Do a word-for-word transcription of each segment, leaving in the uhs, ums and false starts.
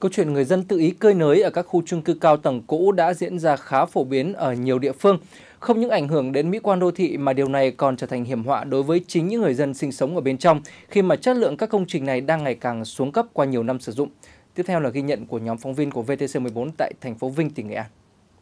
Câu chuyện người dân tự ý cơi nới ở các khu chung cư cao tầng cũ đã diễn ra khá phổ biến ở nhiều địa phương. Không những ảnh hưởng đến mỹ quan đô thị mà điều này còn trở thành hiểm họa đối với chính những người dân sinh sống ở bên trong khi mà chất lượng các công trình này đang ngày càng xuống cấp qua nhiều năm sử dụng. Tiếp theo là ghi nhận của nhóm phóng viên của vê tê xê mười bốn tại thành phố Vinh, tỉnh Nghệ An.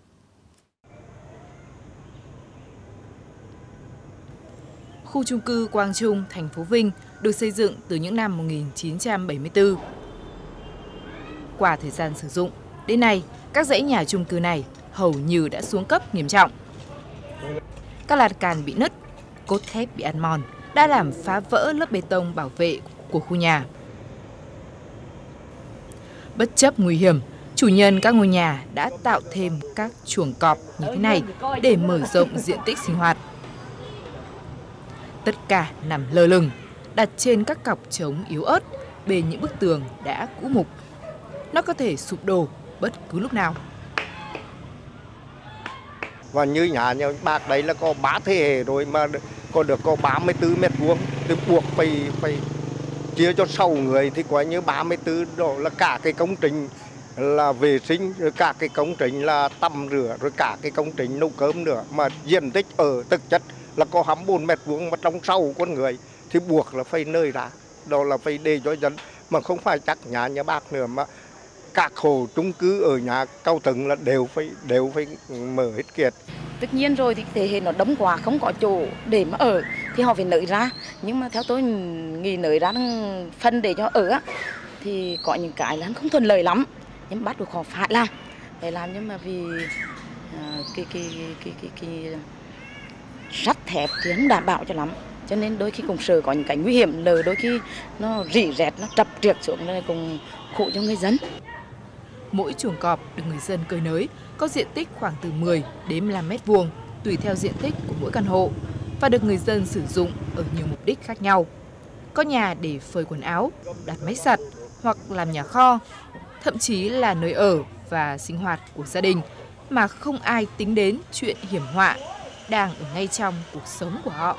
Khu chung cư Quang Trung, thành phố Vinh được xây dựng từ những năm một nghìn chín trăm bảy mươi tư. Qua thời gian sử dụng, đến nay, các dãy nhà chung cư này hầu như đã xuống cấp nghiêm trọng. Các lan can bị nứt, cốt thép bị ăn mòn đã làm phá vỡ lớp bê tông bảo vệ của khu nhà. Bất chấp nguy hiểm, chủ nhân các ngôi nhà đã tạo thêm các chuồng cọp như thế này để mở rộng diện tích sinh hoạt. Tất cả nằm lơ lửng, đặt trên các cọc chống yếu ớt bên những bức tường đã cũ mục. Nó có thể sụp đổ bất cứ lúc nào. Và như nhà nhà bác đấy là có ba thế hệ rồi mà có được có ba mươi tư mét vuông thì buộc phải phải chia cho sáu người thì coi như ba mươi tư đó là cả cái công trình là vệ sinh, rồi cả cái công trình là tắm rửa, rồi cả cái công trình nấu cơm nữa, mà diện tích ở thực chất là có hai mươi bốn mét vuông mà trong sáu con người thì buộc là phải nơi ra, đó là phải để cho dân, mà không phải chắc nhà nhà bác nữa mà các hộ chung cư ở nhà cao tầng là đều phải đều phải mở hết kiệt. Tất nhiên rồi thì thế hệ nó đóng quá không có chỗ để mà ở thì họ phải nới ra, nhưng mà theo tôi nghĩ nới ra phân để cho ở á thì có những cái là không thuận lợi lắm, nhưng bắt buộc họ phải làm phải làm nhưng mà vì uh, cái cái cái cái cái sắt thép thì không đảm bảo cho lắm, cho nên đôi khi cũng sợ có những cái nguy hiểm, lờ đôi khi nó rỉ rẹt, nó trập trượt xuống này cũng khổ cho người dân. Mỗi chuồng cọp được người dân cơi nới có diện tích khoảng từ mười đến mười lăm mét vuông tùy theo diện tích của mỗi căn hộ và được người dân sử dụng ở nhiều mục đích khác nhau. Có nhà để phơi quần áo, đặt máy giặt hoặc làm nhà kho, thậm chí là nơi ở và sinh hoạt của gia đình mà không ai tính đến chuyện hiểm họa đang ở ngay trong cuộc sống của họ.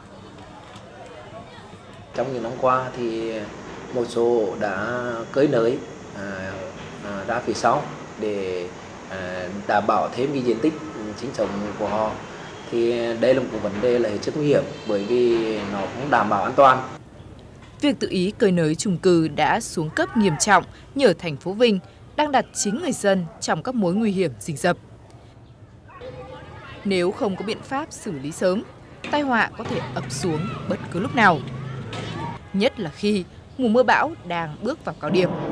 Trong những năm qua thì một số đã cơi nới à, à, ra phía sau để à, đảm bảo thêm cái diện tích sinh sống của họ, thì đây là một vấn đề là hết sức nguy hiểm bởi vì nó không đảm bảo an toàn. Việc tự ý cơi nới chung cư đã xuống cấp nghiêm trọng như ở thành phố Vinh đang đặt chính người dân trong các mối nguy hiểm rình rập. Nếu không có biện pháp xử lý sớm, tai họa có thể ập xuống bất cứ lúc nào. Nhất là khi mùa mưa bão đang bước vào cao điểm.